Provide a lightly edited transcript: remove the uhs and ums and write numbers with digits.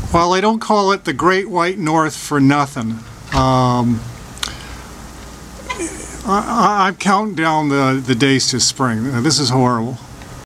Well, they don't call it the Great White North for nothing. I'm counting down the days to spring. This is horrible.